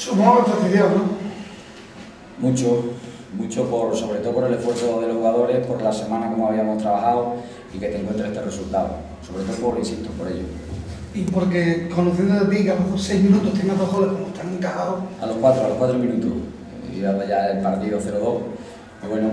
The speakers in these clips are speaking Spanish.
Supongo que fastidiado, ¿no? Mucho sobre todo por el esfuerzo de los jugadores, por la semana como habíamos trabajado y que te encuentres este resultado. Sobre todo insisto, por ello. Y porque conociendo de ti que a los 6 minutos tengas 2 goles como están encajados. A los 4 minutos, iba ya el partido 0-2. Y bueno,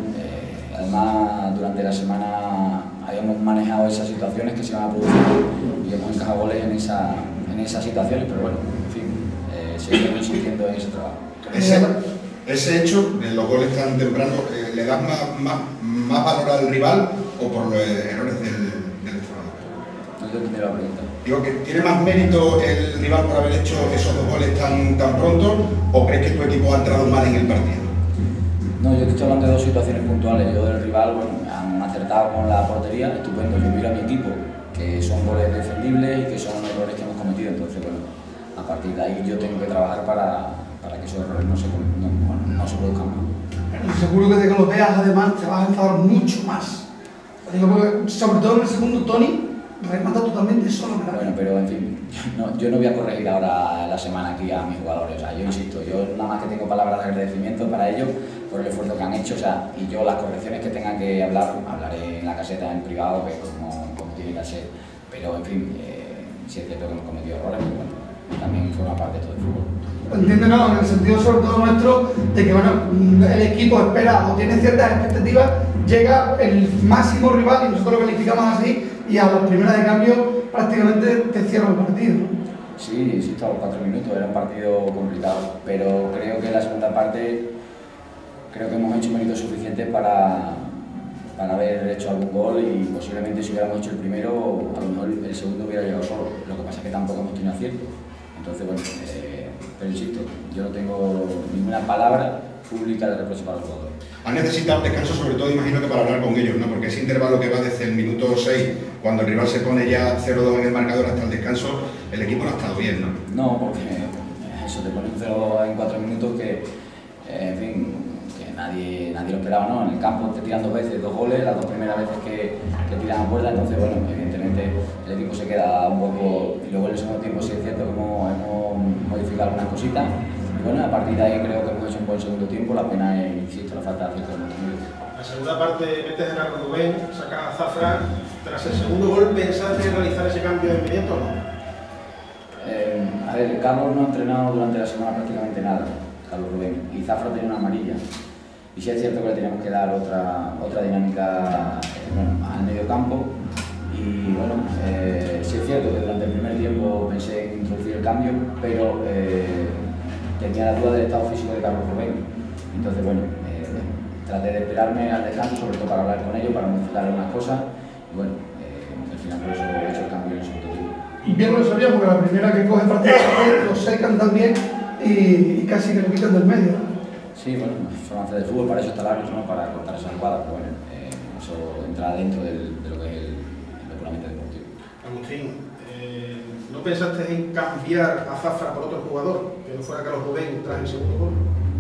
además durante la semana habíamos manejado esas situaciones que se iban a producir y hemos encajado goles en esas situaciones, pero bueno, en fin, seguimos insistiendo en ese trabajo. Ese hecho de los goles tan tempranos, ¿le das más valor al rival o por los errores del entrenador? No te entendí la pregunta. Digo, que ¿tiene más mérito el rival por haber hecho esos 2 goles tan pronto o crees que tu equipo ha entrado mal en el partido? No, yo te estoy hablando de 2 situaciones puntuales. Yo del rival, bueno, han acertado con la portería, estupendo. Yo miro a mi equipo, que son goles defendibles y que son errores que hemos cometido. Entonces, bueno, a partir de ahí yo tengo que trabajar para que esos errores no se produzcan más. Seguro que de que los veas, además, te vas a enfadar mucho más. Digo, porque, sobre todo en el segundo, Toni remata totalmente solo. Bueno, pero en fin, yo no voy a corregir ahora la semana aquí a mis jugadores. O sea, yo insisto, yo nada más que tengo palabras de agradecimiento para ellos por el esfuerzo que han hecho. O sea, y yo las correcciones que tengan que hablar, hablaré en la caseta, en privado, que como tiene que ser. Pero en fin, si es cierto que hemos cometido errores, pero bueno, también forma parte de todo el fútbol. Entiéndenos, en el sentido sobre todo nuestro, de que bueno, el equipo espera o tiene ciertas expectativas, llega el máximo rival y nosotros lo calificamos así y a las primeras de cambio prácticamente te cierra el partido, ¿no? Sí, insisto, a los 4 minutos era un partido complicado, pero creo que en la segunda parte creo que hemos hecho méritos suficientes para haber hecho algún gol y posiblemente si hubiéramos hecho el primero, a lo mejor el segundo hubiera llegado solo. Lo que pasa es que tampoco hemos tenido acierto. Entonces, bueno, pero insisto, yo no tengo ninguna palabra pública de reproche para los jugadores. Han necesitado descanso, sobre todo, imagino que para hablar con ellos, ¿no? Porque ese intervalo que va desde el minuto 6, cuando el rival se pone ya 0-2 en el marcador hasta el descanso, el equipo no ha estado bien, ¿no? No, porque eso te pone un 0-2 en 4 minutos que, en fin, que nadie lo esperaba, ¿no? En el campo te tiran 2 veces, 2 goles, las 2 primeras veces que tiran a puerta, entonces, bueno, evidentemente el equipo se queda un poco, y luego en el segundo tiempo sí es cierto que hemos modificado algunas cositas. Bueno, a partir de ahí creo que hemos hecho un buen segundo tiempo, la pena es, insisto, la falta de acierto de nuestro medio. La segunda parte metes a Gerardo Rubén, sacas a Zafra. Tras el segundo gol, ¿pensaste en realizar ese cambio de inmediato o no? A ver, Carlos no ha entrenado durante la semana prácticamente nada, Carlos Rubén, y Zafra tiene una amarilla. Y sí es cierto que le teníamos que dar otra dinámica al medio campo. Y bueno, sí es cierto que durante el primer tiempo pensé en introducir el cambio, pero tenía la duda del estado físico de Carlos Rubén. Entonces, bueno, traté de esperarme al descanso, sobre todo para hablar con ellos, para modificar algunas cosas. Y bueno, al final por eso he hecho el cambio en el segundo tiempo. Y bien lo sabía, porque la primera que coge prácticamente lo secan también y casi que lo quitan del medio, ¿no? Sí, bueno, son avances de fútbol, para eso está el árbitro, ¿no? Para cortar esa jugada, pero bueno, eso entra dentro de lo que es el puramente deportivo. Agustín, ¿no pensaste en cambiar a Zafra por otro jugador, que no fuera Carlos Rubén tras el segundo gol?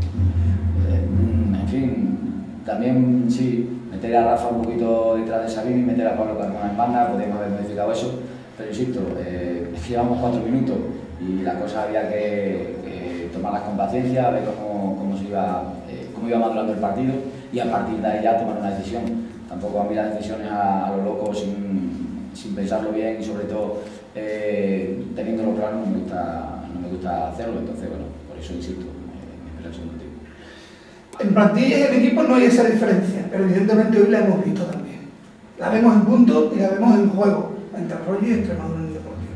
En fin, también sí, meter a Rafa un poquito detrás de Sabini, meter a Pablo Carmona en banda, podríamos haber modificado eso, pero insisto, es que llevamos 4 minutos y la cosa había que tomarlas con paciencia, ver cómo iba madurando el partido y a partir de ahí ya tomar una decisión. Tampoco a mí las decisiones a lo loco sin pensarlo bien y sobre todo teniéndolo claro no me gusta hacerlo, entonces bueno, por eso insisto, en el segundo tiempo. En plantillas y en equipo no hay esa diferencia, pero evidentemente hoy la hemos visto también. La vemos en puntos y la vemos en juego, entre Arroyo y Extremadura en el Deportivo.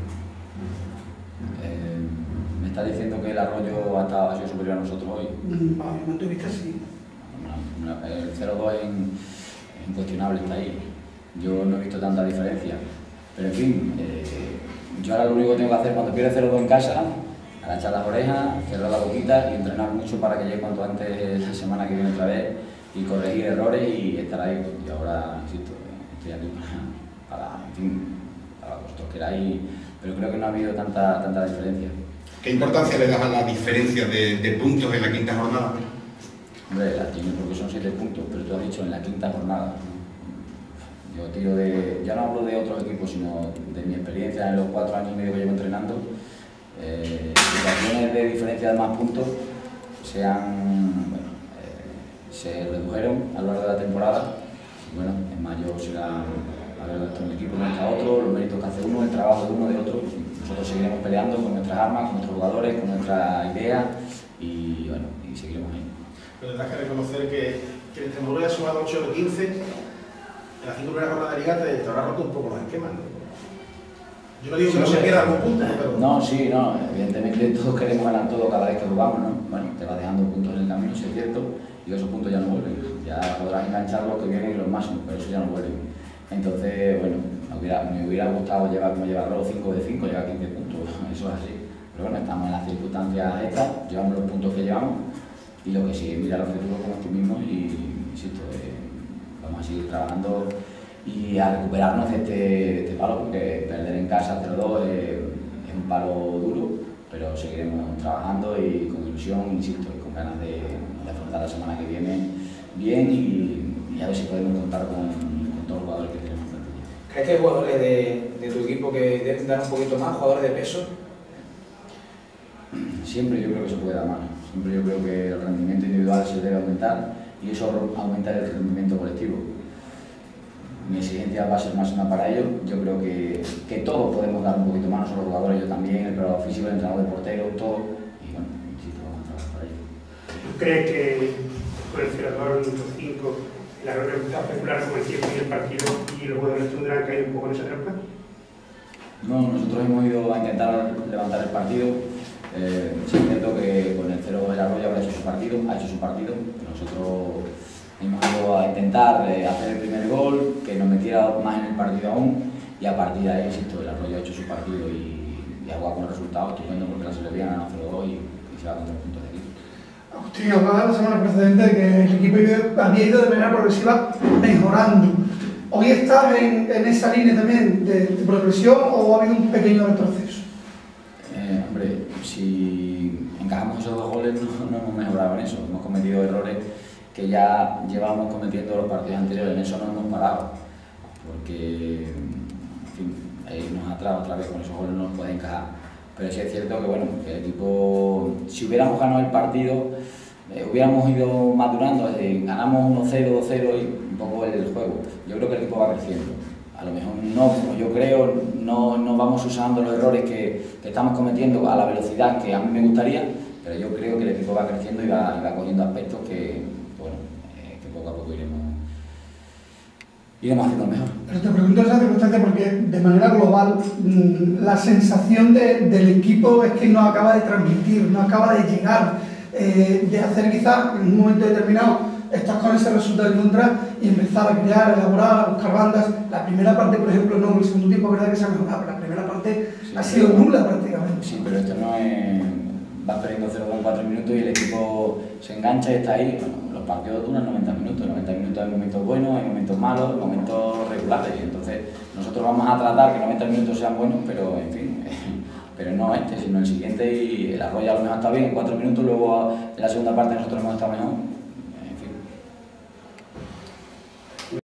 ¿Me está diciendo que el Arroyo ha sido superior a nosotros hoy? A mi punto de vista sí. El 0-2 es incuestionable, está ahí. Yo no he visto tanta diferencia. Pero en fin, yo ahora lo único que tengo que hacer cuando pierde 0-2 en casa, agachar las orejas, cerrar la boquita y entrenar mucho para que llegue cuanto antes la semana que viene otra vez y corregir errores y estar ahí. Y ahora, insisto, estoy aquí en fin, para vosotros queráis, pero creo que no ha habido tanta diferencia. ¿Qué importancia le das a la diferencia de puntos en la quinta jornada? Hombre, la tiene porque son 7 puntos, pero tú has dicho en la quinta jornada. Yo tiro ya no hablo de otros equipos, sino de mi experiencia en los 4 años y medio que llevo entrenando. situaciones de diferencia de más puntos se redujeron a lo largo de la temporada. Y bueno, en mayo será a ver esto un equipo contra otro, los méritos que hace uno, el trabajo de uno, de otro. Nosotros seguiremos peleando con nuestras armas, con nuestros jugadores, con nuestra idea y bueno, y seguiremos ahí. Pero tendrás que reconocer que el Extremadura ha sumado 8 de 15, en la 5 primeras jornadas de liga te habrá roto un poco los esquemas, ¿no? Yo no digo que no se pierda algún punto, pero... No, sí, no, evidentemente todos queremos ganar todo cada vez que jugamos, ¿no? Bueno, te vas dejando puntos en el camino, sí es cierto, y esos puntos ya no vuelven. Ya podrás enganchar los que vienen y los máximos, pero eso ya no vuelven. Entonces, bueno, me hubiera gustado llevar como llevarlo 5 de 5, llevar 15 puntos, eso es así. Pero bueno, estamos en las circunstancias estas, llevamos los puntos que llevamos y lo que sí es mirar al futuro como optimismo y, insisto, vamos a seguir trabajando y a recuperarnos de este palo, porque perder en casa 0-2 es un palo duro, pero seguiremos trabajando y con ilusión, insisto, y con ganas de afrontar la semana que viene bien y a ver si podemos contar con todos los jugadores que tenemos. ¿Crees que hay jugadores de tu equipo que deben dar un poquito más, jugadores de peso? Siempre yo creo que se puede dar más, siempre yo creo que el rendimiento individual se debe aumentar y eso aumenta el rendimiento colectivo. Mi exigencia va a ser máxima para ello. Yo creo que todos podemos dar un poquito más, nosotros los jugadores, yo también, el preparador físico, el entrenador de portero, todo. Y bueno, insisto, vamos a trabajar para ello. ¿Tú crees que con el 0-2 al minuto 5 la Roja empezó a especular con el tiempo y el partido y los jugadores tendrán caído un poco en esa trampa? No, nosotros hemos ido a intentar levantar el partido. Sí es cierto que con el 0 de la Roja ha hecho su partido. Nosotros hemos ido a intentar hacer el primer gol, que nos metiera más en el partido aún, y a partir de ahí, insisto, el Arroyo ha hecho su partido y ha jugado con el resultado estupendo porque la Selección ha ganado 0-2 y se va con 3 puntos de aquí. Agustín, hablaba la semana precedente de que el equipo había ido de manera progresiva mejorando. ¿Hoy estás en esa línea también de progresión o ha habido un pequeño retroceso? Hombre, si encajamos esos 2 goles no hemos mejorado en eso, hemos cometido errores que ya llevamos cometiendo los partidos anteriores, en eso no hemos parado, porque, en fin, irnos atrás otra vez con esos goles no nos puede encajar. Pero sí es cierto que, bueno, que el equipo, si hubiéramos ganado el partido, hubiéramos ido madurando, es decir, ganamos 1-0, 2-0 y un poco el juego. Yo creo que el equipo va creciendo. A lo mejor no, como yo creo, no vamos usando los errores que estamos cometiendo a la velocidad que a mí me gustaría, pero yo creo que el equipo va creciendo y va cogiendo aspectos que poco a poco iremos haciendo mejor. Pero te pregunto esa circunstancia porque de manera global la sensación del equipo es que no acaba de transmitir, no acaba de llegar, de hacer quizás en un momento determinado estás con ese resultado en contra y empezar a crear, a elaborar, a buscar bandas. La primera parte, por ejemplo, no, el segundo tiempo es verdad que se ha mejorado, pero la primera parte sí, ha sido nula prácticamente. Sí, pero esto no es... Vas perdiendo 0-2 en 4 minutos y el equipo se engancha y está ahí. Bueno, los partidos duran 90 minutos. 90 minutos hay momentos buenos, hay momentos malos, momentos regulares. Y entonces nosotros vamos a tratar que 90 minutos sean buenos, pero en fin, pero no sino el siguiente. Y el Arroyo a lo mejor está bien en 4 minutos, luego en la segunda parte nosotros hemos estado mejor.